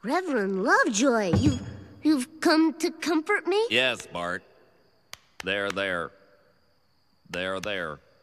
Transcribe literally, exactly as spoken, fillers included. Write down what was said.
Reverend Lovejoy, you, you've come to comfort me? Yes, Bart. There, there. There, there.